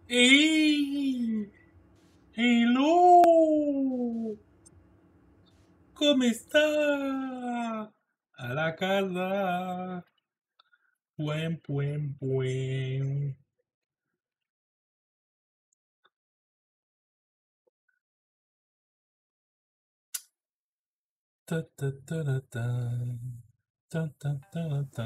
Ehi! Hello! Come sta? Alla casa? Puen, puen, puen. Ta ta ta ta ta. Ta ta ta ta.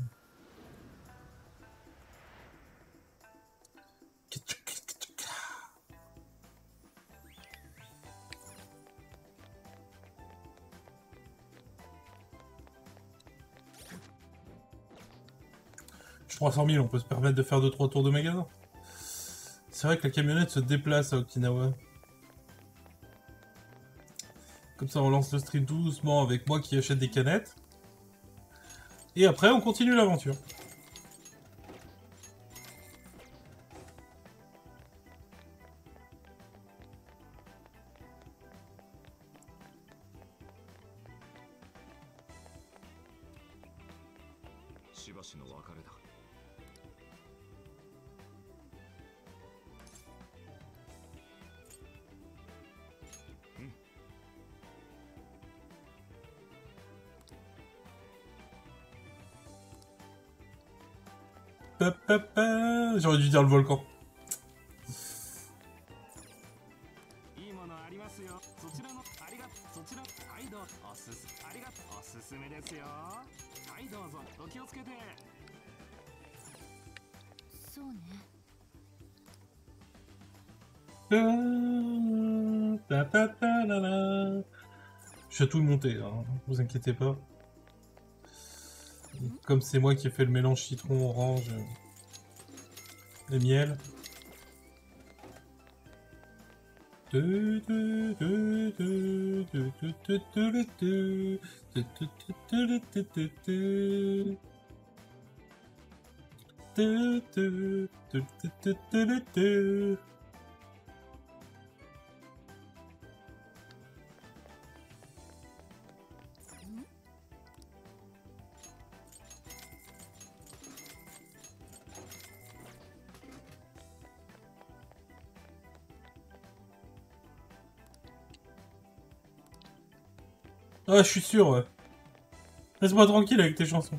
Je 300 000, on peut se permettre de faire 2-3 tours de magasin. C'est vrai que la camionnette se déplace à Okinawa. Comme ça, on lance le stream doucement avec moi qui achète des canettes. Et après, on continue l'aventure. J'aurais dû dire le volcan. Je vais tout monter, hein, vous inquiétez pas. Comme c'est moi qui ai fait le mélange citron, orange et miel. Ah, je suis sûr, ouais. Laisse-moi tranquille avec tes chansons.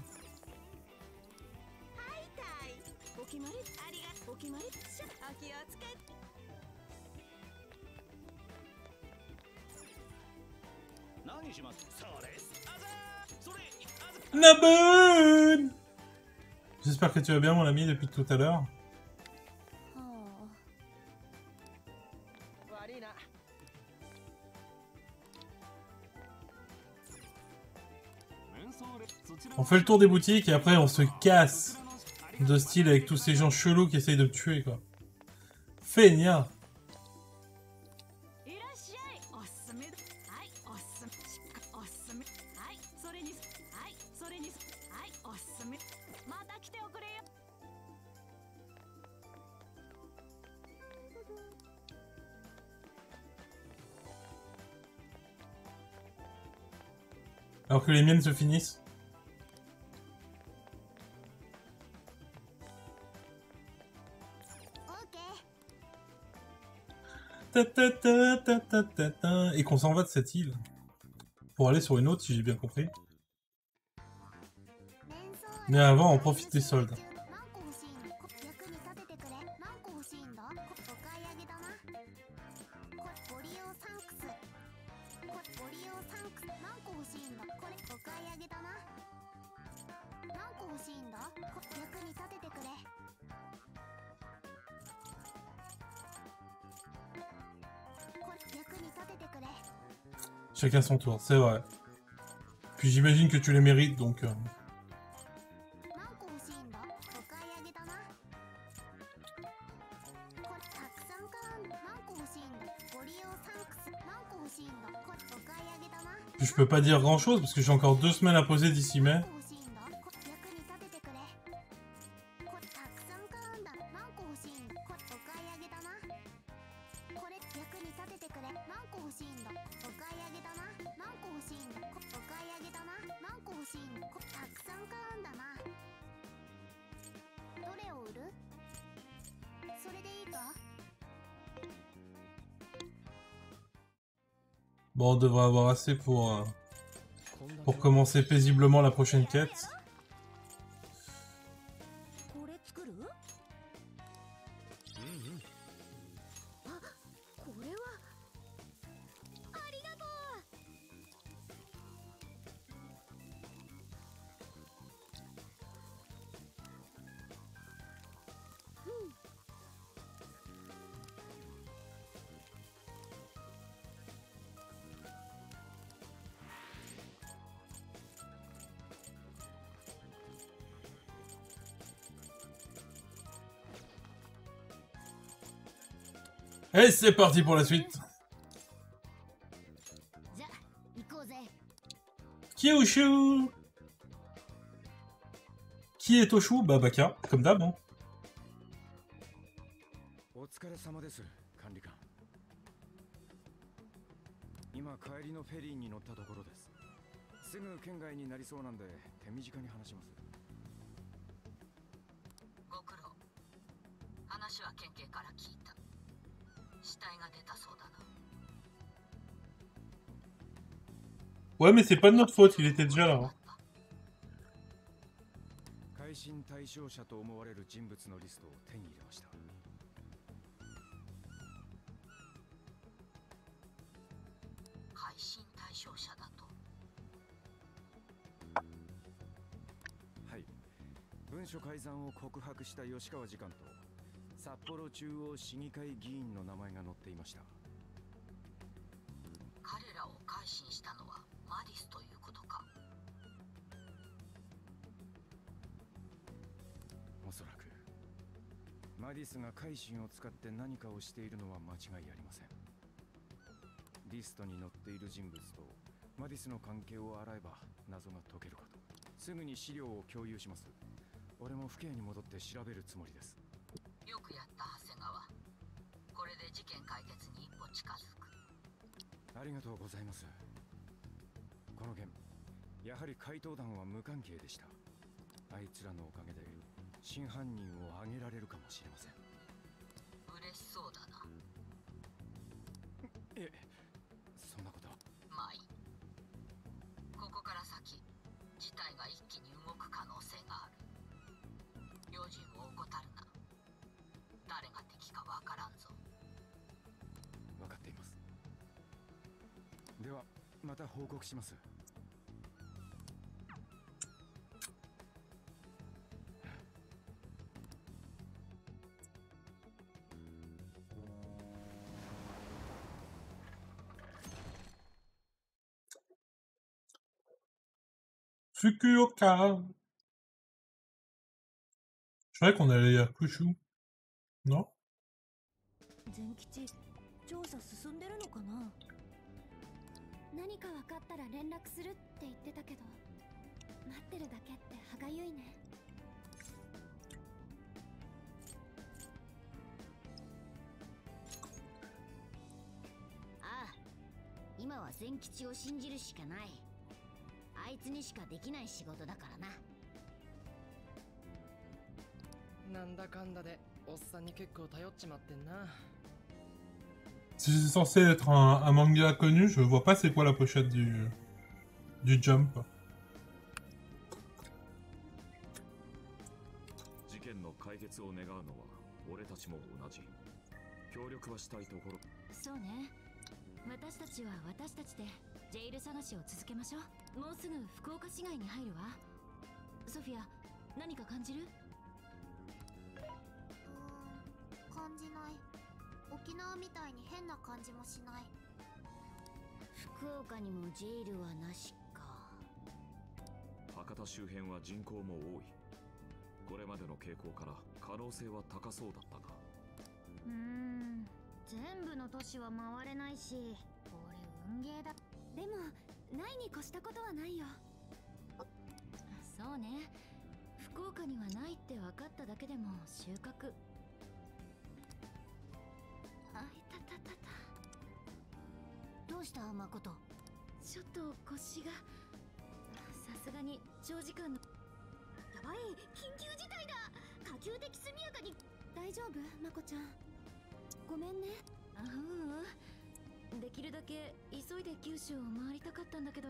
Nabun! J'espère que tu vas bien, mon ami, depuis tout à l'heure. On fait le tour des boutiques et après on se casse de style avec tous ces gens chelous qui essayent de me tuer, quoi. Feignant. Alors que les miennes se finissent. Et qu'on s'en va de cette île. Pour aller sur une autre, si j'ai bien compris. Mais avant, on profite des soldes. Chacun son tour, c'est vrai. Puis j'imagine que tu les mérites, donc... Je peux pas dire grand chose parce que j'ai encore 2 semaines à poser d'ici mai. Bon, on devrait avoir assez pour commencer paisiblement la prochaine quête. Et c'est parti pour la suite. Qui est Oshu? Qui est Oshu? Bah Baka, comme d'hab. Hein. Ouais, mais c'est pas de notre faute, il était déjà là. Hein. マディスが海進を使って何かをしているのは間違いありません。リストに載っている人物とマディスの関係を洗えば謎が解けるかと。すぐに資料を共有します。俺も府警に戻って調べるつもりです。 よくやった長谷川。これで事件解決に一歩近づく。 ありがとうございます。この件、やはり怪盗団は無関係でした。あいつらのおかげで真犯人を挙げられるかもしれません。 嬉しそうだな。 え、そんなことは。 まあいい。ここから先、事態が一気に動く可能性がある。用心を怠るな。誰が敵かわからんぞ。 分かっています。では、また報告します。 Fukuoka. Je croyais qu'on allait à Kushu. Non? 全吉、調査進んでるのかな。何か分かったら連絡するって言ってたけど、待ってるだけって歯がゆいね。 ああ、今は全吉を信じるしかない。あいつにしかできない仕事だからな。 なんだかんだでおっさんに結構頼っちまってんな。 Si c'est censé être un manga connu, je vois pas c'est quoi la pochette du Jump. 事件の解決を願うのは俺たちも同じ。協力はしたいところ。 そうね。私たちは私たちでジェイル探しを続けましょう。もうすぐ福岡市街に入るわ。ソフィア、何か感じる？ 感じない。沖縄みたいに変な感じもしない。 福岡にもジェイルはなしか。 博多周辺は人口も多い。これまでの傾向から可能性は高そうだったが。 全部の都市は回れないし、これ運ゲーだ。でもないに越したことはないよ。 そうね。福岡にはないって分かっただけでも収穫。 あいたたたた。 どうした誠？ ちょっと腰が。さすがに長時間の。やばい、緊急事態だ。可及的速やかに。大丈夫、まこちゃん。ごめんね。 できるだけ急いで九州を回りたかったんだけど。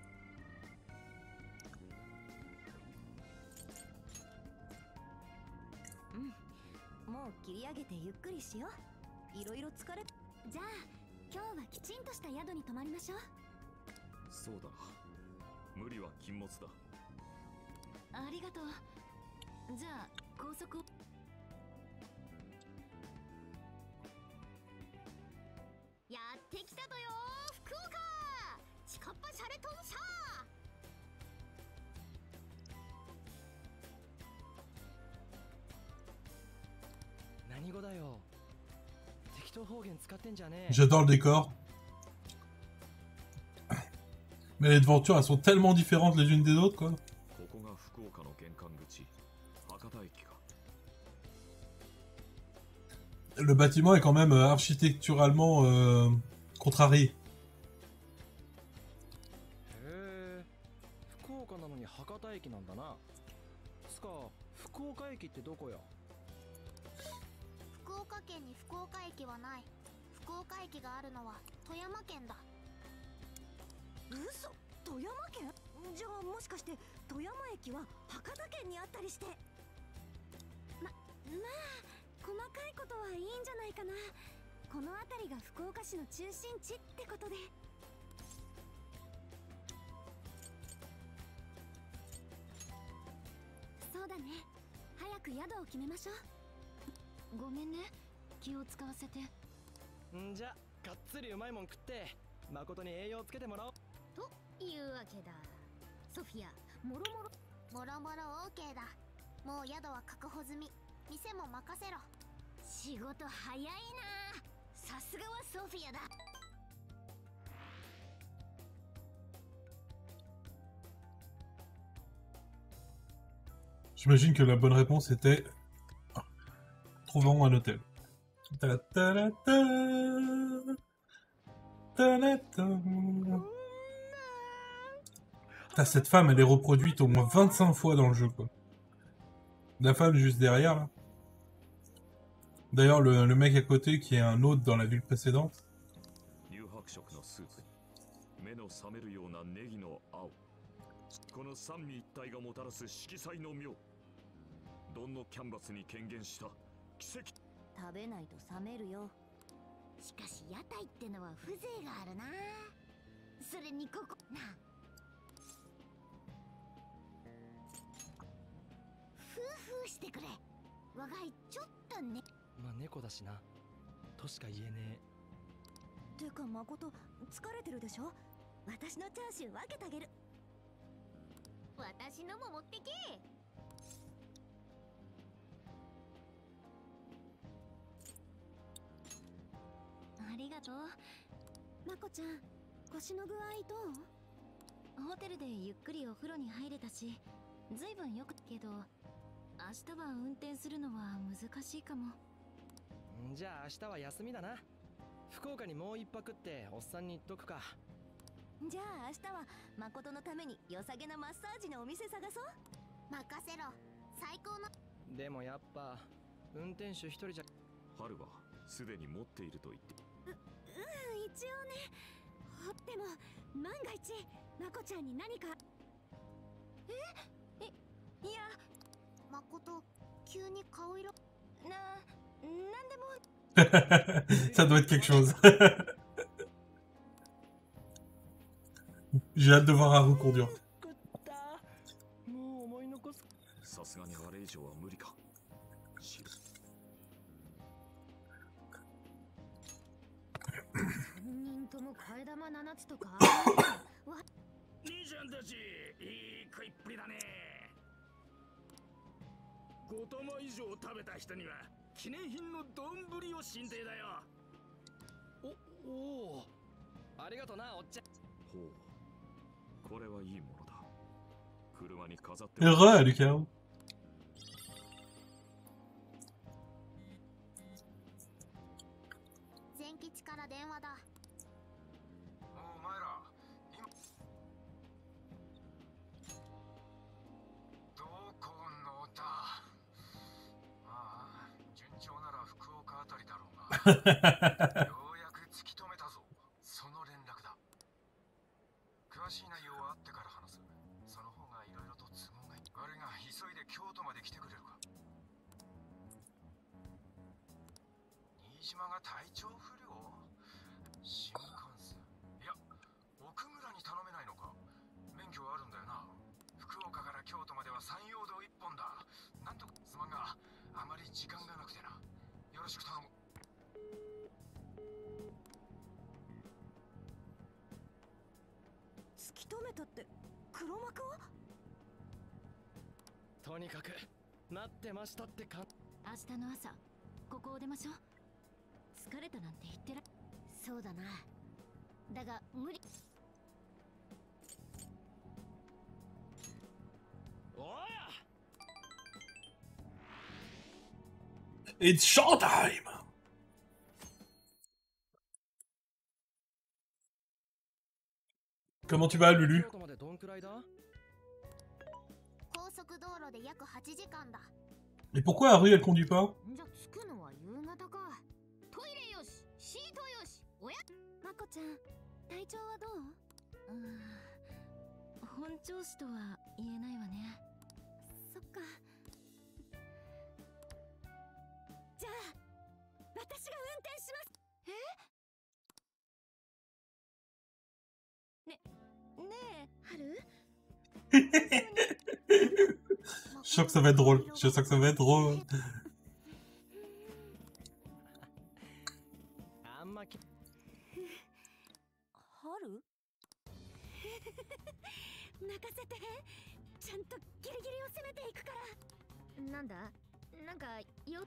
もう切り上げてゆっくりしよう。いろいろ疲れ。じゃあ今日はきちんとした宿に泊まりましょう。 そうだな。無理は禁物だ。 ありがとう。じゃあ高速を。 やってきたとよ福岡。近っ端されとんさ。 何語だよ。適当方言使ってんじゃねえ。 J'adore le décor. Mais les devantures, elles sont tellement différentes les unes des autres, quoi. ここが福岡の玄関口、博多駅か。 Le bâtiment est quand même architecturalement contrarié. へえ、福岡なのに博多駅なんだな。つか福岡駅ってどこよ。 福岡県に福岡駅はない。福岡駅があるのは富山県だ。 嘘、富山県？じゃあもしかして富山駅は博多県にあったりして。まあ細かいことはいいんじゃないかな。この辺りが福岡市の中心地ってことで。そうだね、早く宿を決めましょう。 ごめんね、気を使わせて。 んじゃがっつりうまいもん食って誠に栄養つけてもらおう。 というわけだ。ソフィア、もろもろ OK だ。もう宿は確保済み。店も任せろ。 仕事早いな。さすがはソフィアだ。 J'imagine que la bonne réponse était trouvant un hôtel. Ta ta ta ta. Ta ta ta. Putain, cette femme, elle est reproduite au moins 25 fois dans le jeu, quoi. La femme juste derrière, là. D'ailleurs, le mec à côté, qui est un hôte dans la ville précédente. 乳白色のスープに目の覚めるようなネギの青、この三位一体がもたらす色彩の妙、どんのキャンバスに顕現した奇跡。 食べないと冷めるよ。しかし屋台ってのは風情があるな。それにここな。ふうふうしてくれ。我がいちょっとね。 まあ猫だしなとしか言えねてか誠疲れてるでしょ。私のチャーシュー分けてあげる。私のも持ってけ。 ありがとう。 まこちゃん、腰の具合どう？ ホテルでゆっくりお風呂に入れたし、ずいぶんよくけど、明日は運転するのは難しいかも。 え。んじゃあ明日は休みだな。福岡にもう一泊っておっさんに言っとくか。 じゃあ明日は誠のために良さげなマッサージのお店探そう。 任せろ。最高の。 でもやっぱ運転手一人じゃ。 春はすでに持っていると言って。 一応ね。でも万が一まこちゃんに何か。 いや、 誠、急に顔色。 なんでも。 Ça doit être quelque chose. J'ai hâte de voir Haru conduire. もう思い残す。 さすがにあれ以上は無理か。 3人とも替え玉7つとか。 兄ちゃんたち、いい食いっぷりだね。5玉以上食べた人には記念品の丼を進呈だよ。 おお、ありがとなおっちゃん。 ほう、これはいいものだ。車に飾って。 Heureux, Lucas. 全吉から電話だ。 お前ら今どこのだ。まあ順調なら福岡あたりだろうがようやく突き止めたぞ。 島が体調不良。新幹線。いや、奥村に頼めないのか。免許はあるんだよな。福岡から京都までは山陽道一本だ。なんとかすまんが、あまり時間がなくてな。よろしく頼む。 突き止めたって黒幕は？ とにかく待ってましたってか。 明日の朝ここを出ましょう。疲れたなんて言ってら。 そうだな。だが無理。 おや It's showtime! Comment tu vas, Lulu? 京都までどんくらいだ？ 高速道路で約8時間だ。 Et pourquoi Haru elle conduit pas? じゃ着くのは夕方か。トイレよし、シートよし、おや。 まこちゃん、体調はどう？ 本調子とは言えないわね。 そっか。じゃあ私が運転します。ねえ、春。 Je sens que ça va être drôle. Je sens que ça va être drôle. あんまき。 春？任せて。ちゃんとギリギリを攻めていくから。 なんだ？なんかよ。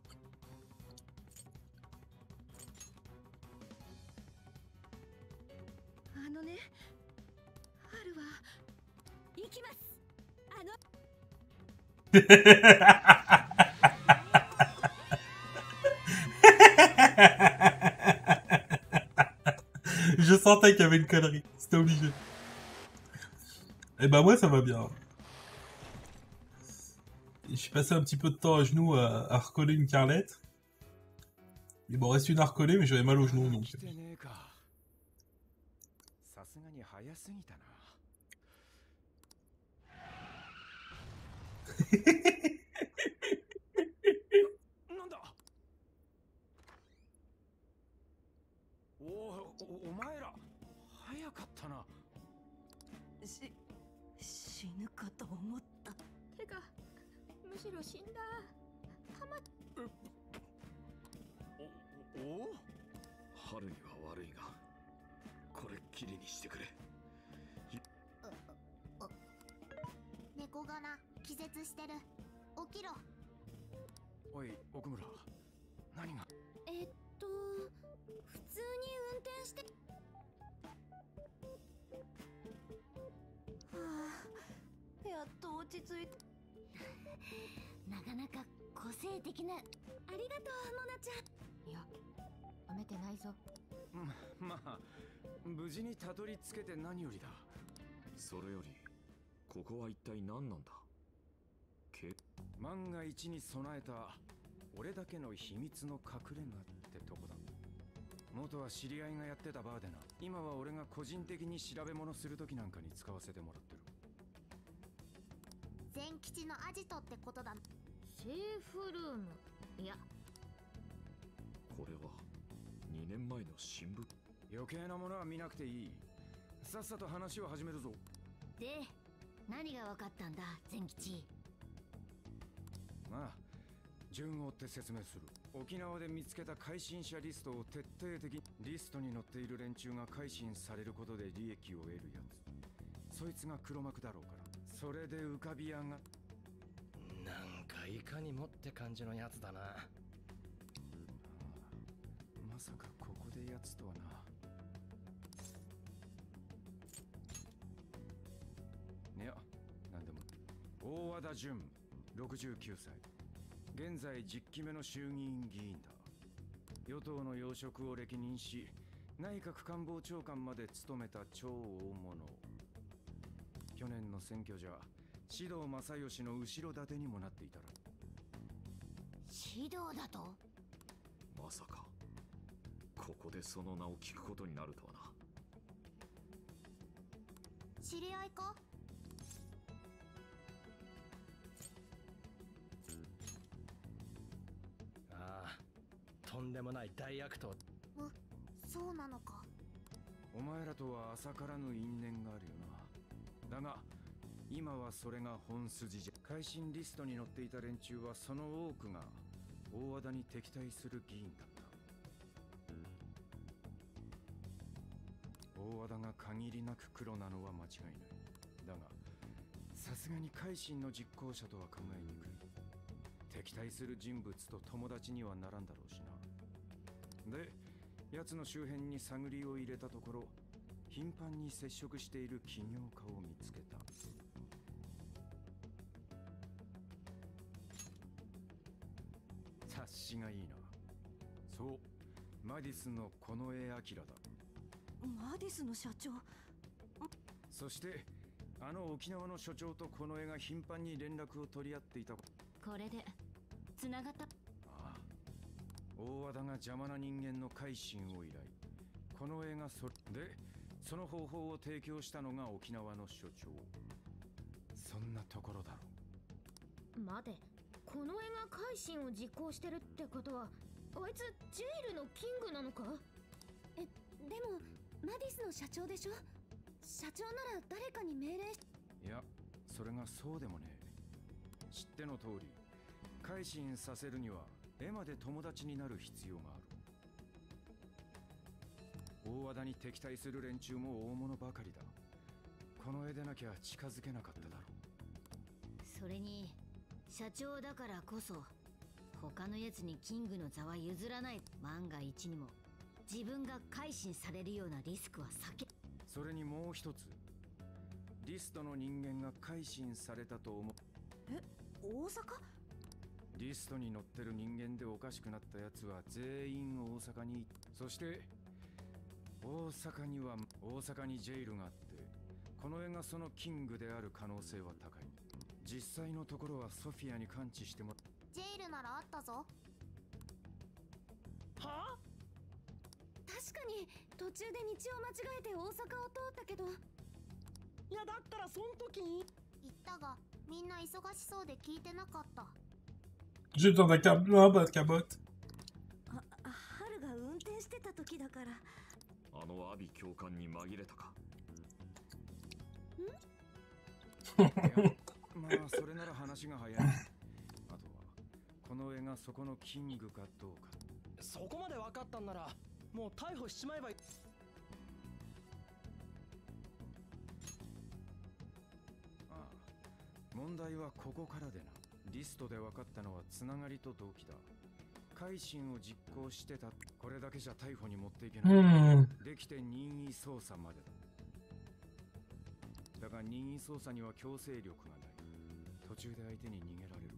あのね、春は行きます。 Je sentais qu'il y avait une connerie, c'était obligé. Et bah moi ça va bien. Je suis passé un petit peu de temps à genoux à recoller une carlette. Il m'en reste une à recoller mais j'avais mal au genou donc. さすがに早すぎたな。なんだ。お前ら早かったな。 死ぬかと思った。 てかむしろ死んだ。たま。 お春には悪いがこれっきりにしてくれ。 猫がな気絶してる。起きろ。 おい奥村、何が。 普通に運転して。はあ、やっと落ち着いた。 なかなか個性的な。 ありがとう、モナちゃん。 いや、褒めてないぞ。 まあ無事にたどり着けて何よりだ。 それよりここは一体何なんだ。 万が一に備えた俺だけの秘密の隠れ家ってとこだ。元は知り合いがやってたバーでな。今は俺が個人的に調べ物する時なんかに使わせてもらってる。 全吉のアジトってことだ。セーフルーム。いや、 これは2年前の新聞。 余計なものは見なくていい。さっさと話を始めるぞ。 で、何が分かったんだ、全吉。 まあ順を追って説明する。沖縄で見つけた改心者リストを徹底的に。リストに載っている連中が改心されることで利益を得るやつ。そいつが黒幕だろうから。それで浮かび上が。 なんかいかにもって感じのやつだな。 まさかここでやつとはな。いや、なんでも。大和田淳、69歳。現在10期目の衆議院議員だ。与党の要職を歴任し、内閣官房長官まで務めた超大物。去年の選挙じゃ獅童正義の後ろ盾にもなっていたら。 獅童だと？ まさかここでその名を聞くことになるとはな。 知り合いか？ ああ、とんでもない大悪党。 そうなのか。 お前らとは浅からぬ因縁があるよな。だが今はそれが本筋じゃ。会心リストに載っていた連中はその多くが大和田に敵対する議員だった。大和田が限りなく黒なのは間違いない。だがさすがに改心の実行者とは考えにくい。敵対する人物と友達にはならんだろうしな。で奴の周辺に探りを入れたところ、頻繁に接触している起業家を見つけた。察しがいいな。そう、マディスの近衛明だ。 マディスの社長。 そしてあの沖縄の所長と近衛が頻繁に連絡を取り合っていた。 これで繋がった。 ああ、大和田が邪魔な人間の改心を依頼。近衛がその方法を提供したのが沖縄の所長。そんなところだろう。待て、この絵が改心を実行してるってことは、あいつジェイルのキングなのか？ でもマディスの社長でしょ。社長なら誰かに命令し。 いや、それがそうでもねえ。知っての通り、改心させるには絵まで友達になる必要がある。大和田に敵対する連中も大物ばかりだ。この絵でなきゃ近づけなかっただろう。 それに社長だからこそ他のやつにキングの座は譲らない。万が一にも自分が改心されるようなリスクは避け。 それにもう一つ、リストの人間が改心されたと思う。 大阪？ リストに載ってる人間でおかしくなったやつは全員大阪に。そして大阪にジェイルがあって、この絵がそのキングである可能性は高い。実際のところはソフィアに感知しても。 ジェイルならあったぞ。はあ？確かに途中で道を間違えて大阪を通ったけど。 いやだったらそん時に言ったが、みんな忙しそうで聞いてなかった。 J'ai besoin d'un câble, cabote. 春が運転してた時だから。 あのアビ教官に紛れたか。 まあそれなら話が早い。あとはこの絵がそこのキングかどうか。 そこまで分かったんならもう逮捕しちまえばいい。 ああ、問題はここからでな。リストで分かったのはつながりと動機だ。改心を実行してた。これだけじゃ逮捕に持っていけない。できて任意捜査までだ。だが任意捜査には強制力がない。途中で相手に逃げられる。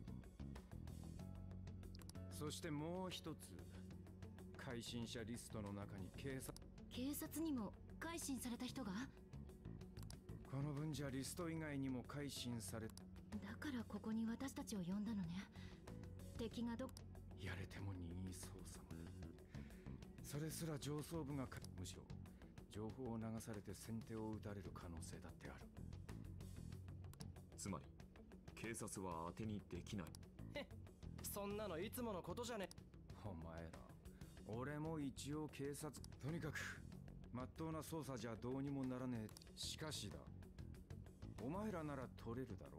そしてもう一つ、改心者リストの中に警察にも改心された人が。 この分じゃリスト以外にも改心され。 だからここに私たちを呼んだのね。敵がやれても任意捜査も。それすら上層部がむしろ情報を流されて先手を打たれる可能性だってある。 つまり警察は当てにできない。 そんなのいつものことじゃね。 お前ら、俺も一応警察。とにかく真っ当な捜査じゃどうにもならねえ。しかしだ、お前らなら取れるだろ。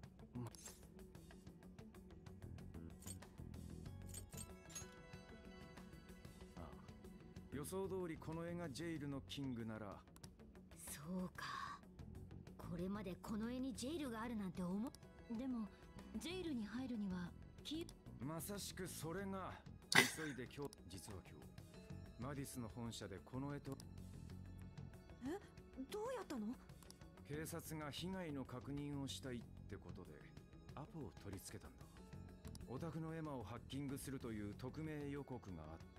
ああ、予想通りこの絵がジェイルのキングなら。 そうか、これまでこの絵にジェイルがあるなんてでもジェイルに入るにはまさしくそれが急いで実は今日マディスの本社でこの絵と。 どうやったの？ 警察が被害の確認をしたいってことでアポを取り付けたんだ。オタクのエマをハッキングするという匿名予告があった。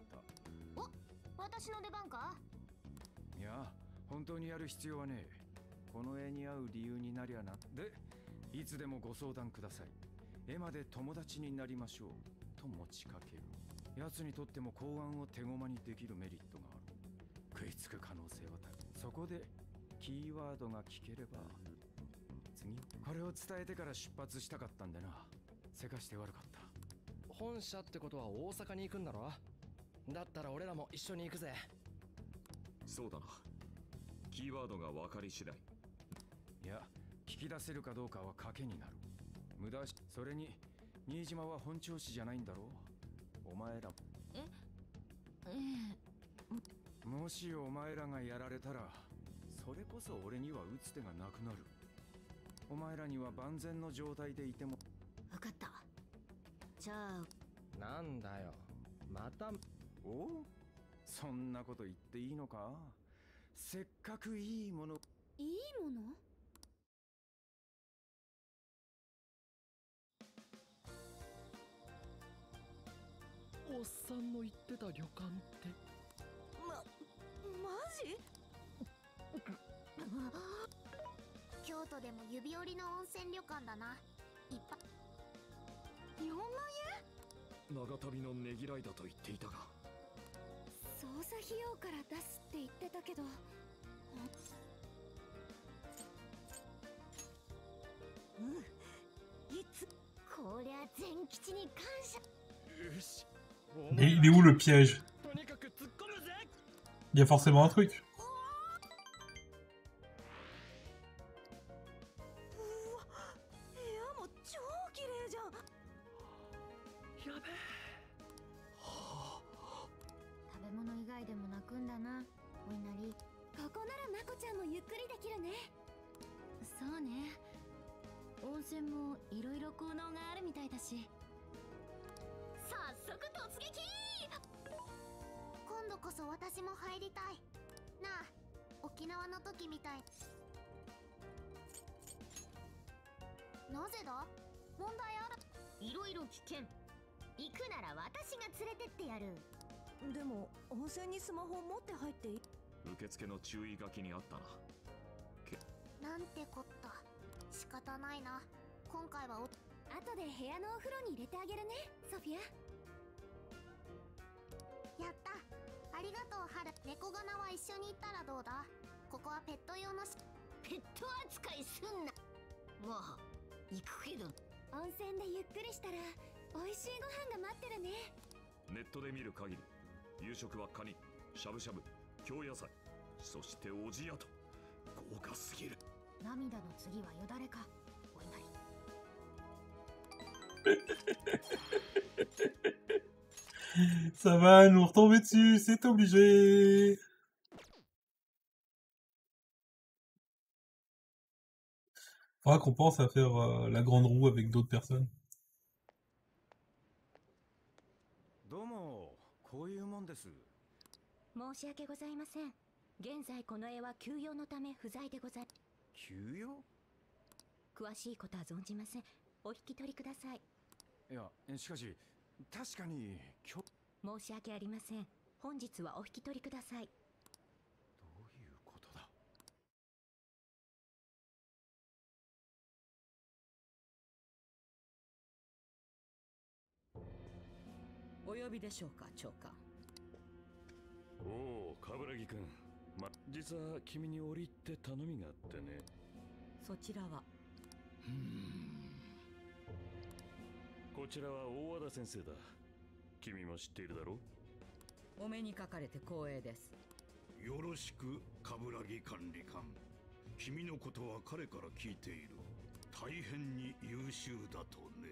お、私の出番か？ いや、本当にやる必要はねえ。この絵に合う理由になりゃな。で、いつでもご相談ください。絵まで友達になりましょうと持ちかける。奴にとっても公安を手駒にできるメリットがある。食いつく可能性は高い。そこでキーワードが聞ければ。次、これを伝えてから出発したかったんでな。せかして悪かった。 本社ってことは大阪に行くんだろ？ だったら俺らも一緒に行くぜ。 そうだな。キーワードが分かり次第。 いや、聞き出せるかどうかは賭けになる。無駄し、それに新島は本調子じゃないんだろう。お前らもしお前らがやられたら、それこそ俺には打つ手がなくなる。お前らには万全の状態でいても。 分かった。じゃあなんだよ、また。 お？そんなこと言っていいのか？せっかくいいもの。 いいもの？ おっさんの言ってた旅館って。 マジ？ 京都でも指折りの温泉旅館だな。一泊 4万円？ 長旅のねぎらいだと言っていたが、 捜査費用から出すって言ってたけど。いつこりゃ全吉に感謝。 よし。 Mais il est où le piège? Il y a forcément un truc. 食べ物以外でも泣くんだな、お稲荷。 ここならまこちゃんもゆっくりできるね。 そうね。温泉もいろいろ効能があるみたいだし。 早速突撃。 今度こそ私も入りたいなあ。沖縄の時みたい。なぜだ？問題ある？ いろいろ危険。行くなら私が連れてってやる。 でも温泉にスマホを持って入っていい？ 受付の注意書きにあったな。 なんてこった。仕方ないな。今回は後で部屋のお風呂に入れてあげるね、ソフィア。 やった。ありがとう、ハル。猫柄は一緒に行ったらどうだ？ここはペット用のペット扱いすんな。まあ行くけど。 温泉でゆっくりしたら美味しいご飯が待ってるね。 ネットで見る限り、夕食はカニ、しゃぶしゃぶ、京野菜、そしておじやと豪華すぎる。 涙の次はよだれか、お稲荷。 Ça va nous retomber dessus, c'est obligé. Faudra qu'on pense à faire la grande roue avec d'autres personnes. どうも、こういうもんです。 申し訳ございません。現在この絵は休養のため不在でござい。 休養？ 詳しいことは存じません。お引き取りください。 いや、しかし確かに申し訳ありません。本日はお引き取りください。 どういうことだ？ お呼びでしょうか、長官。 おお、冠城くん。実は君に折りって頼みがあってね。 そちらは？ こちらは大和田先生だ。君も知っているだろう？ お目にかかれて光栄です。 よろしく、冠城管理官。君のことは彼から聞いている。大変に優秀だとね。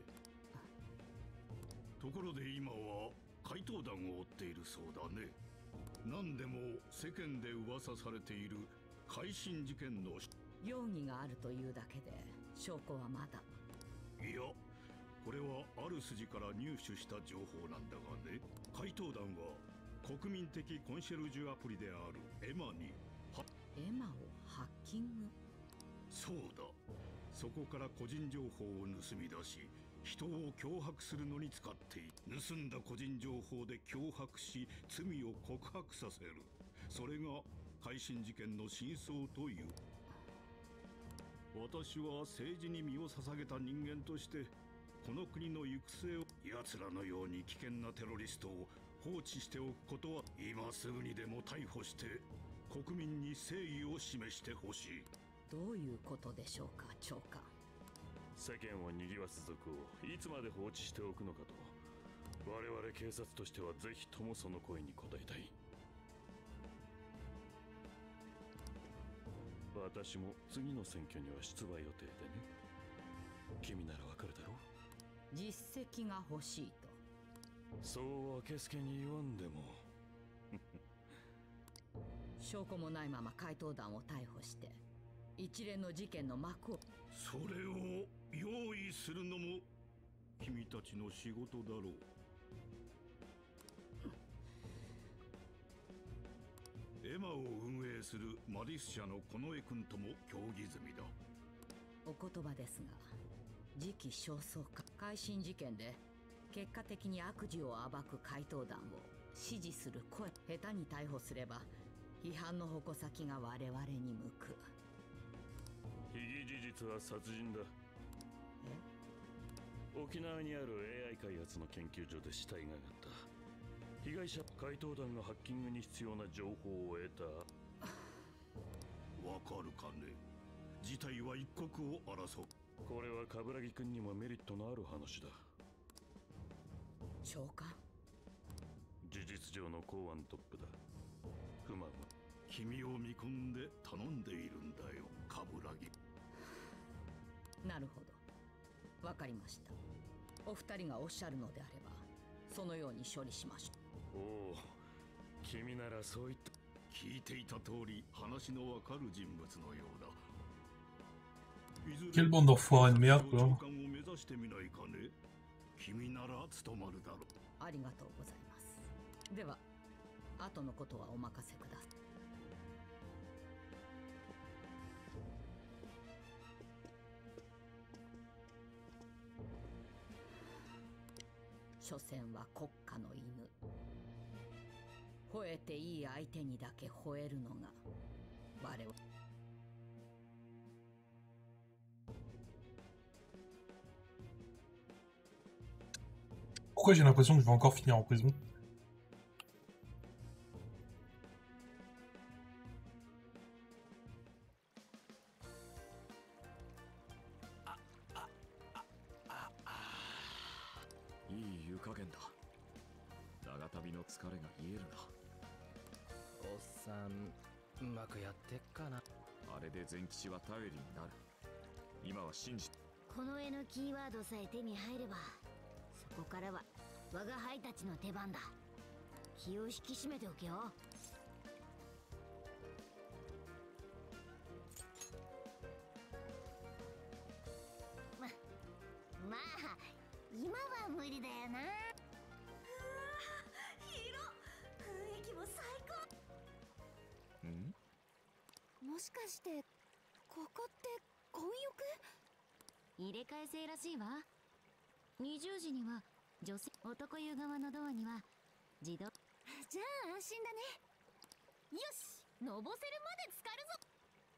ところで今は怪盗団を追っているそうだね。何でも世間で噂されている改心事件の容疑があるというだけで証拠はまだ。 いや、これはある筋から入手した情報なんだがね。怪盗団は国民的コンシェルジュアプリであるエマにエマをハッキング？ そうだ。そこから個人情報を盗み出し、人を脅迫するのに使っている。盗んだ個人情報で脅迫し、罪を告白させる。それが改心事件の真相という。私は政治に身を捧げた人間として、この国の行く末を、奴らのように危険なテロリストを放置しておくことは、今すぐにでも逮捕して国民に誠意を示してほしい。 どういうことでしょうか、長官。 世間を賑わす族をいつまで放置しておくのかと。 我々警察としてはぜひともその声に応えたい。私も次の選挙には出馬予定でね。君ならわかるだろう。 実績が欲しいと。 そうあけすけに言わんでも証拠もないまま怪盗団を逮捕して一連の事件の幕を。 それを用意するのも君たちの仕事だろう。エマを運営するマディス社の近衛君とも協議済みだ。 お言葉ですが、次期焦燥化改心事件で結果的に悪事を暴く怪盗団を支持する声、下手に逮捕すれば批判の矛先が我々に向く。 被疑事実は殺人だ。沖縄にある AI 開発の研究所で死体が上がった。被害者怪盗団がハッキングに必要な情報を得た。 わかるかね。事態は一刻を争う。 これは冠城君にもメリットのある話だ。 長官、 事実上の公安トップだ。不満は君を見込んで頼んでいるんだよ、冠城。 なるほど、わかりました。お二人がおっしゃるのであればそのように処理しましょう。 おお、君ならそう言って。 聞いていた通り話のわかる人物のようだ。 Quelle bande d'enfoirés de merde, quoi. 長官を目指してみないかね。君なら務まるだろう。 ありがとうございます。では後のことはお任せください。所詮は国家の犬。吠えていい相手にだけ吠えるのが我々。 Pourquoi j'ai l'impression que je vais encore finir en prison? いい湯加減だ。長旅の疲れが癒えるな。 おっさん、うまくやってっかな。 あれで善吉は頼りになる。今は信じ。 この絵のキーワードさえ手に入れば、そこからは我が輩たちの出番だ。気を引き締めておけよ。まあ今は無理だよな。 広雰囲気も最高。 ん？ もしかしてここって混浴？ 入れ替え制らしいわ。20時には女性男湯側のドアには自動。 じゃあ安心だね。 よし、のぼせるまで浸かるぞ。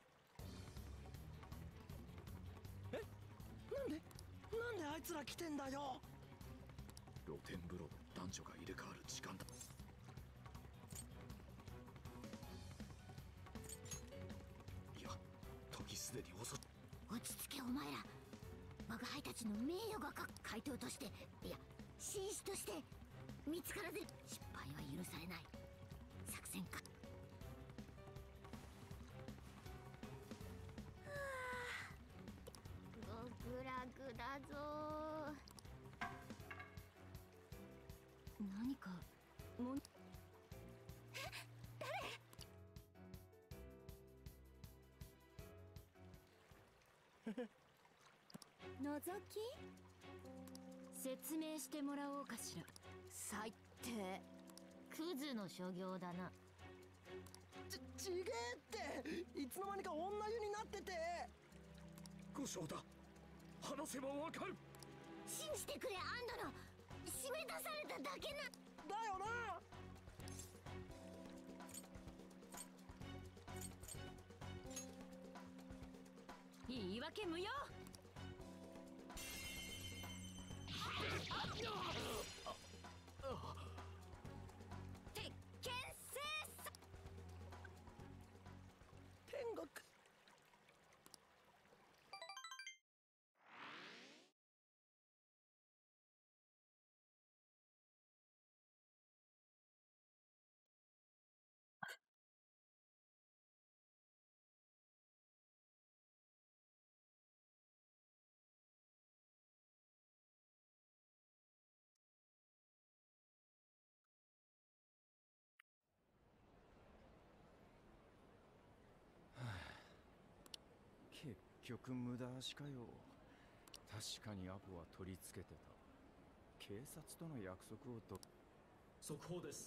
なんであいつら来てんだよ。 露天風呂、男女が入れ替わる時間だ。いや、時すでに遅い。 落ち着けお前ら。我が輩たちの名誉が怪盗として、いや紳士として見つからず。失敗は許されない。作戦か。極楽だぞ。 何かもん。 覗き？ 説明してもらおうかしら。 最低。クズの所業だな。 ちげえって、いつの間にか女湯になってて。 故障だ。話せばわかる。 信じてくれアンドの締め出されただけな。 だよな。 言い訳無用。 局無駄足かよ。確かにアポは取り付けてた。警察との約束をと。 速報です。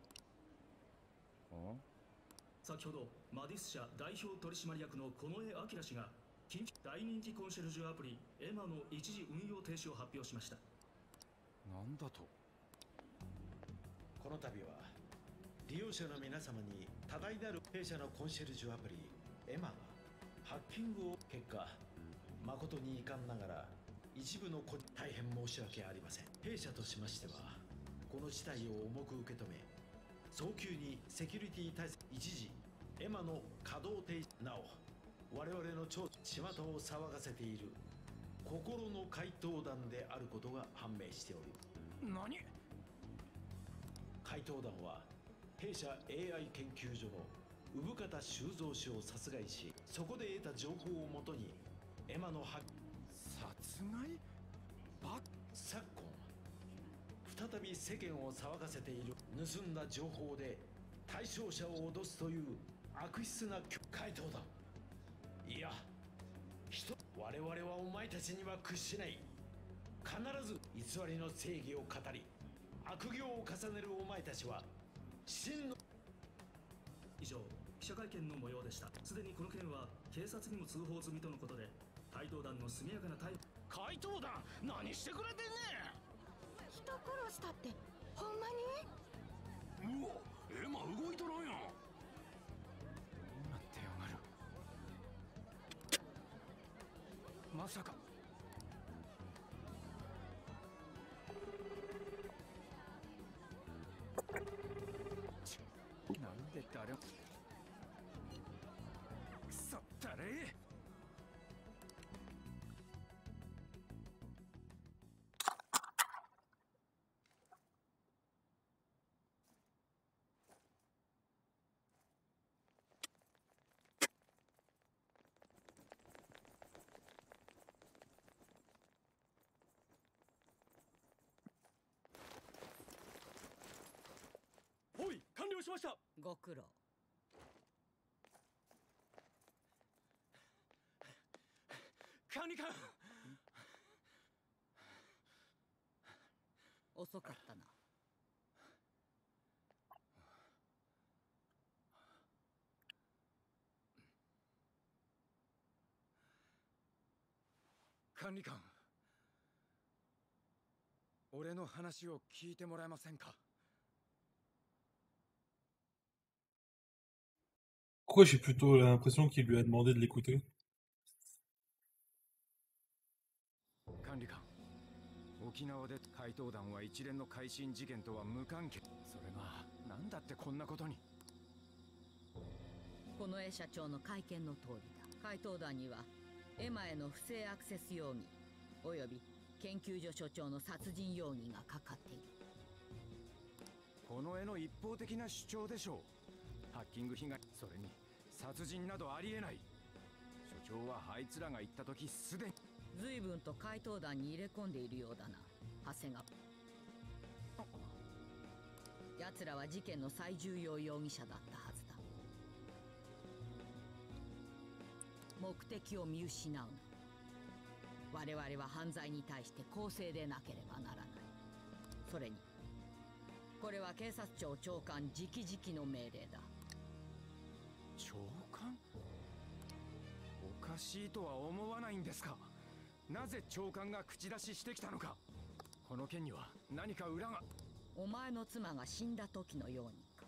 先ほどマディス社代表取締役の近衛明氏が大人気コンシェルジュアプリエマの一時運用停止を発表しました。 なんだと。 この度は利用者の皆様に多大なる弊社のコンシェルジュアプリエマがハッキングを結果誠に遺憾ながら一部の大変申し訳ありません。弊社としましてはこの事態を重く受け止め早急にセキュリティ対策一時エマの稼働停止。なお我々の巷を騒がせている心の怪盗団であることが判明しております。 何？ 怪盗団は弊社 AI 研究所の産方修造氏を殺害しそこで得た情報をもとにエマの殺害？ 昨今再び世間を騒がせている盗んだ情報で対象者を脅すという悪質な怪盗団。いや我々はお前たちには屈しない。必ず偽りの正義を語り悪行を重ねるお前たちは真の。 以上記者会見の模様でした。すでにこの件は警察にも通報済みとのことで怪盗団の速やかな対応。 怪盗団何してくれてんねん。 人殺したってほんまに？ うわ、エマ動いとらんやん。 どうなってやがる。まさか。なんで誰も。くそったれ。 おい、完了しました。 ご苦労。 管理官。 遅かったな。 管理官、俺の話を聞いてもらえませんか。 Pourquoi j'ai plutôt l'impression qu'il lui a demandé de l'écouter? 管理官、沖縄で怪盗団は一連の改心事件とは無関係。それが何だってこんなことに。 近衛社長の会見の通りだ。怪盗団にはエマへの不正アクセス容疑および研究所所長の殺人容疑がかかっている。 この絵の一方的な主張でしょう。ハッキング被害、それに殺人などありえない。所長はあいつらが言った時すでに随分と怪盗団に入れ込んでいるようだな、長谷川。奴らは事件の最重要容疑者だったはずだ。目的を見失うな。我々は犯罪に対して公正でなければならない。それにこれは警察庁長官直々の命令だ。 長官？おかしいとは思わないんですか。なぜ長官が口出ししてきたのか。この件には何か裏が。 お前の妻が死んだ時のようにか。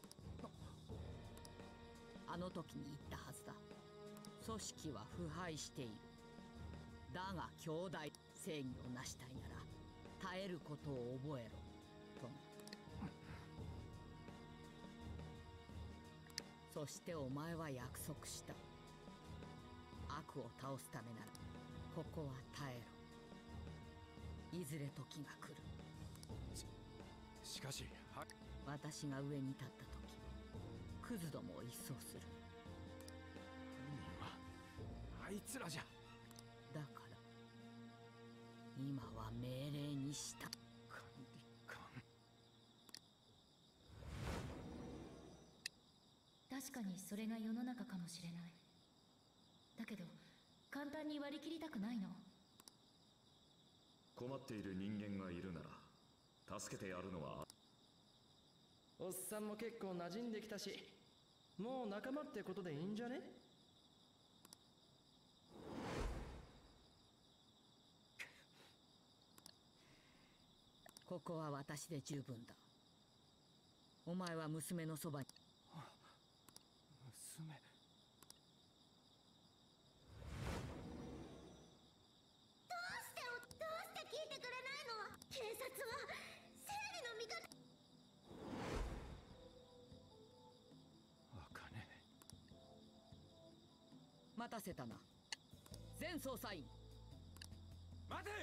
あの時に言ったはずだ。組織は腐敗している。だが兄弟正義を成したいなら耐えることを覚えろとね。そしてお前は約束した。悪を倒すためならここは耐えろ。いずれ時が来る。 しかし私が上に立った時クズどもを一掃する。 犯人はあいつらじゃ。 だから今は命令にした。 管理官。 確かにそれが世の中かもしれない。だけど簡単に割り切りたくないの。 困っている人間がいるなら助けてやるのは。 おっさんも結構馴染んできたし、もう仲間ってことでいいんじゃね？ ここは私で十分だ。お前は娘のそばに。 娘。 どうして聞いてくれないの？警察は正義の味方。 茜。 待たせたな。全捜査員。 待て！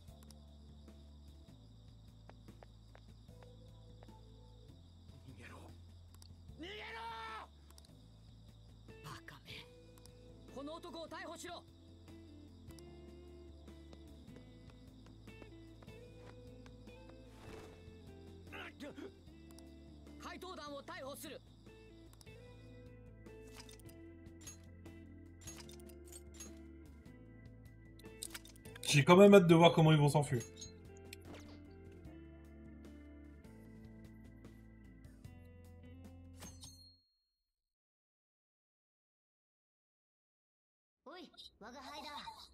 逃げろ！逃げろ！ バカめ。この男を逮捕しろ。怪盗団を逮捕する。 J'ai quand même hâte de voir comment ils vont s'enfuir. おい、我が輩だ。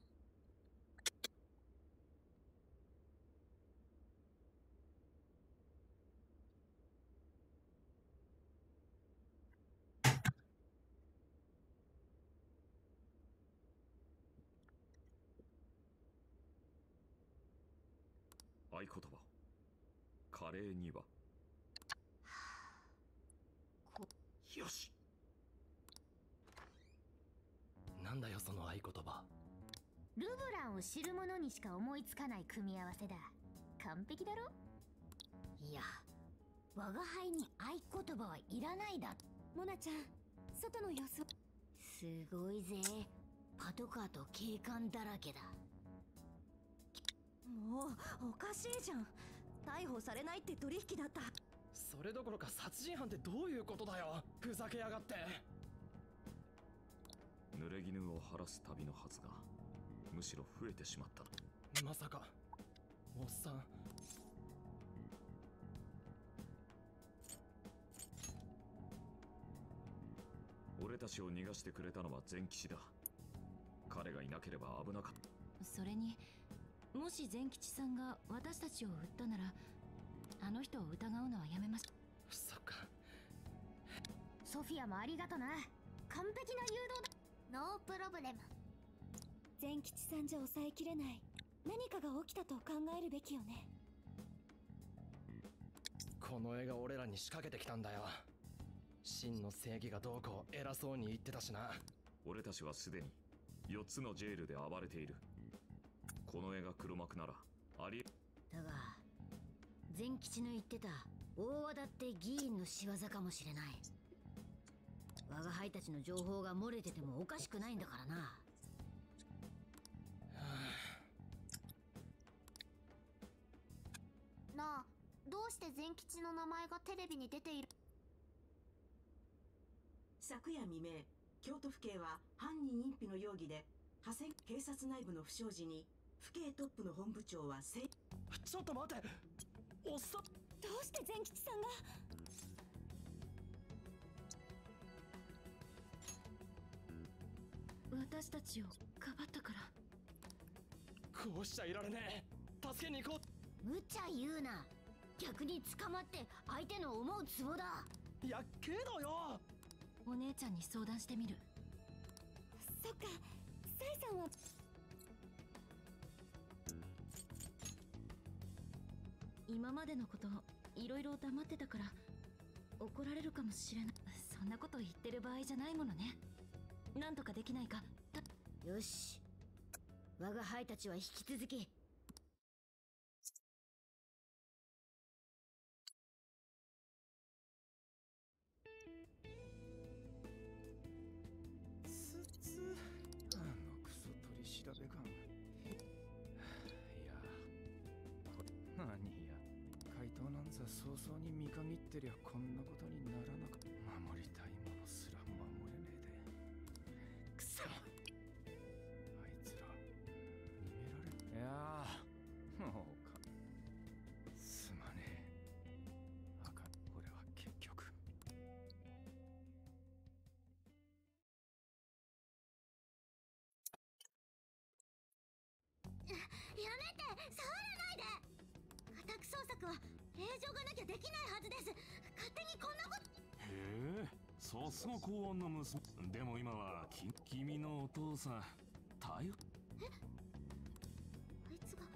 合言葉。カレーには。よし。 なんだよその合言葉。 ルブランを知る者にしか思いつかない組み合わせだ。完璧だろ？いや、我が輩に合言葉はいらないだ。 モナちゃん、外の様子。 すごいぜ。パトカーと警官だらけだ。 もうおかしいじゃん。逮捕されないって取引だった。 それどころか殺人犯ってどういうことだよ。ふざけやがって。 濡れ衣を晴らす旅のはずが、むしろ増えてしまった。 まさかおっさん。 俺たちを逃がしてくれたのは善吉だ。彼がいなければ危なかった。 それにもし善吉さんが私たちを撃ったなら、あの人を疑うのはやめましょう。 そっか。 ソフィアもありがとな。完璧な誘導だ。ノープロブレム。 善吉さんじゃ抑えきれない。何かが起きたと考えるべきよね。 この絵が俺らに仕掛けてきたんだよ。真の正義がどうこう偉そうに言ってたしな。 俺たちはすでに4つのジェールで暴れている。この絵が黒幕ならありえ。 だが善吉の言ってた大和田って議員の仕業かもしれない。我が輩たちの情報が漏れててもおかしくないんだからな。 なあ、どうして善吉の名前がテレビに出ている？ 昨夜未明、京都府警は犯人隠避の容疑で警察内部の不祥事に府警トップの本部長はちょっと待って、おっさん。 どうして善吉さんが。 私たちをかばったから。 こうしちゃいられねえ。助けに行こう。無茶言うな。逆に捕まって相手の思うツボだ。 いやけどよ。 お姉ちゃんに相談してみる。 そっか、サイさんは。 今までのこといろいろ黙ってたから怒られるかもしれない。そんなこと言ってる場合じゃないものね。なんとかできないか。 よし、我が輩たちは引き続きあのクソ取り調べ官。いや、何や、怪盗なんざ早々に見限ってりゃこんなことにならなかった。守りたいものすら守れねえで。くそ、あいめて、触らないで。家宅捜索は令状がなきゃできないはずです。勝手にこんなこと。 へえ、さすが公安の娘。でも今は君のお父さん逮捕。 え、あいつが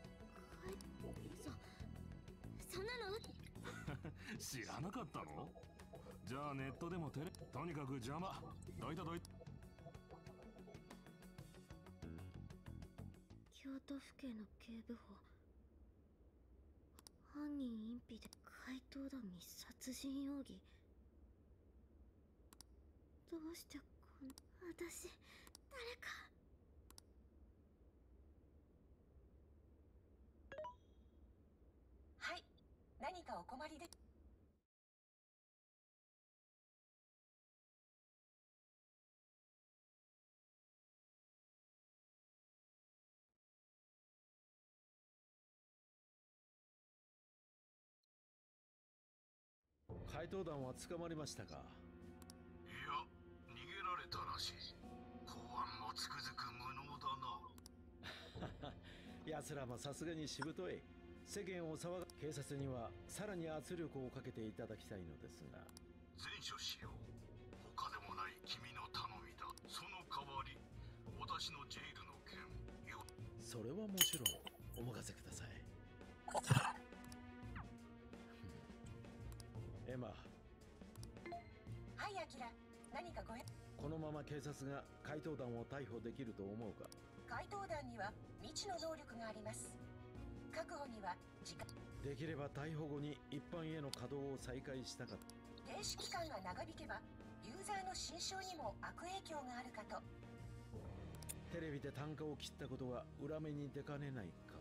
そんなの知らなかったの？じゃあネットでもとにかく邪魔。どいた。 京都府警の警部補、犯人隠避で怪盗団に殺人容疑。どうして私、誰か。 はい、何かお困りで。 怪盗団は捕まりましたか？ いや、逃げられたらしい。公安もつくづく無能だな。 奴らもさすがにしぶとい。世間を騒が警察にはさらに圧力をかけていただきたいのですが。 善処しよう。他でもない君の頼みだ。その代わり、私のジェイルの件よ。 それはもちろんお任せください。エマ。 はい、アキラ。何かこのまま警察が怪盗団を逮捕できると思うか？ 怪盗団には未知の能力があります。確保には時間。 できれば逮捕後に一般への稼働を再開したかった。 停止期間が長引けばユーザーの心象にも悪影響があるかと。 テレビで単価を切ったことが裏目に出かねないか。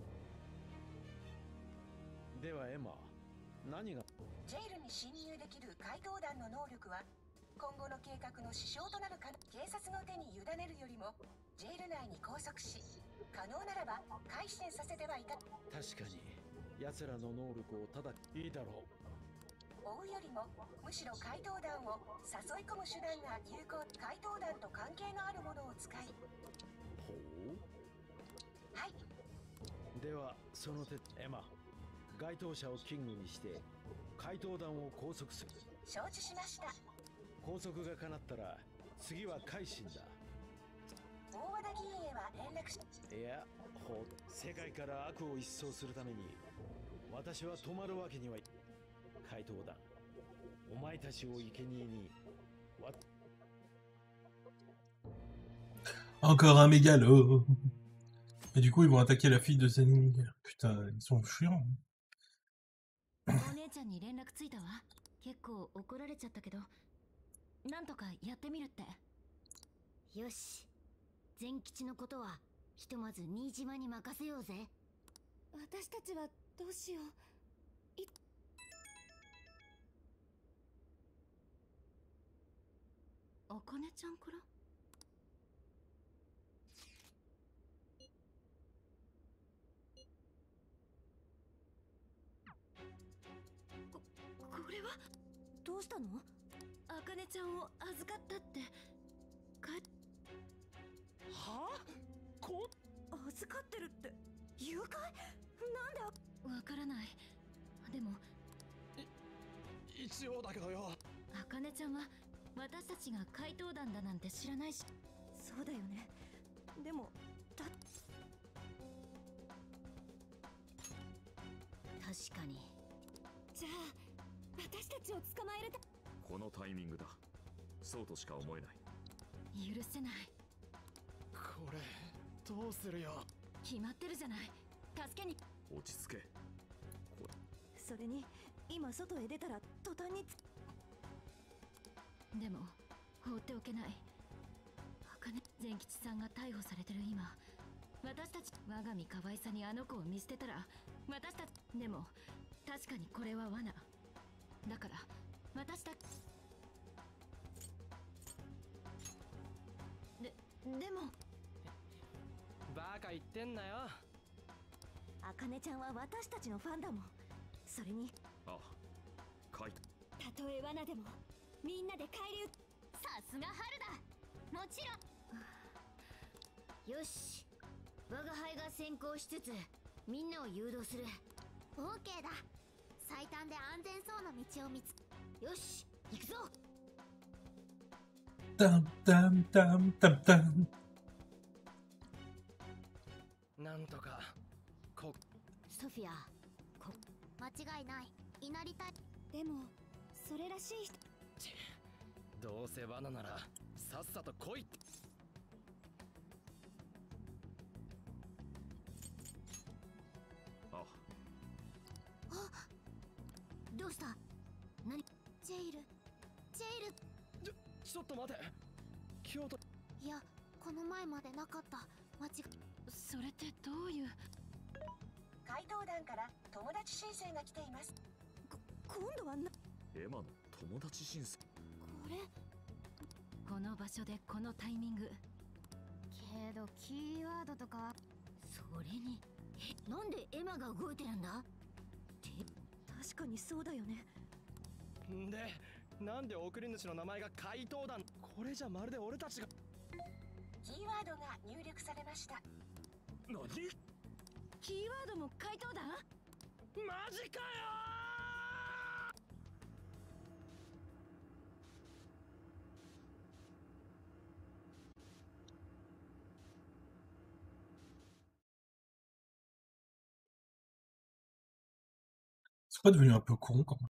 ではエマ、何が？ ジェイルに侵入できる怪盗団の能力は今後の計画の支障となるか。警察の手に委ねるよりもジェイル内に拘束し、可能ならば改心させてはいか。 確かに奴らの能力をただいいだろ追うう。 よりもむしろ怪盗団を誘い込む手段が有効。怪盗団と関係のあるものを使い。 ほう。 はい。 ではその手、エマ、該当者をキングにして怪盗団を拘束する。 承知しました。 拘束が叶ったら次は改心だ。 大和田議員へは連絡し。 いや、世界から悪を一掃するために私は止まるわけにはい。怪盗団、お前たちを生贄に。 Encore un mégalo. Et du coup, ils vont attaquer la fille de Zenning. Putain, ils sont chiants. お姉ちゃんに連絡ついたわ。結構怒られちゃったけど、なんとかやってみるって。 よし、善吉のことはひとまず新島に任せようぜ。 私たちはどうしよう。 あかねちゃんから？これはどうしたの？ あかねちゃんを預かったって。 はあ？ 預かってるって誘拐？なんで？ わからない。でも一応だけどよ。 あかねちゃんは私たちが怪盗団だなんて知らないし。 そうだよね。でも確かに。 じゃあ私たちを捕まえるた。 このタイミングだ。そうとしか思えない。 許せない。 これどうするよ。 決まってるじゃない。助けに。 落ち着け。 それに今外へ出たら途端に。 でも放っておけない。茜善吉さんが逮捕されてる今、私たち我が身可愛さにあの子を見捨てたら、私たち。でも確かにこれは罠だから、私たち。でもバカ言ってんなよ。 あかねちゃんは私たちのファンだもん。それにあ、カイト。 たとえ罠でもみんなで返り討つ。 さすが春だ。もちろん。よし、 我が輩が先行しつつみんなを誘導する。 オーケーだ。最短で安全そうな道を見つけ。 よし行くぞ。 ダンダンダンダンダン。 なんとかソフィア、 間違いない。いなりたい。 でもそれらしい人。 どうせ罠ならさっさと来いって。 どうした？何？ ジェイル。 ちょっと待て。京都。 いや、この前までなかった。間違それってどういう。 怪盗団から友達申請が来ています。 今度はエマの友達申請。 これこの場所でこのタイミング。 けどキーワードとか。それになんでエマが動いてるんだ。 確かにそうだよね。 で、なんで送り主の名前が怪盗団。これじゃまるで俺たちが。 キーワードが入力されました。 何？ キーワードも怪盗団？ マジかよ C'est pas devenu un peu con quand même.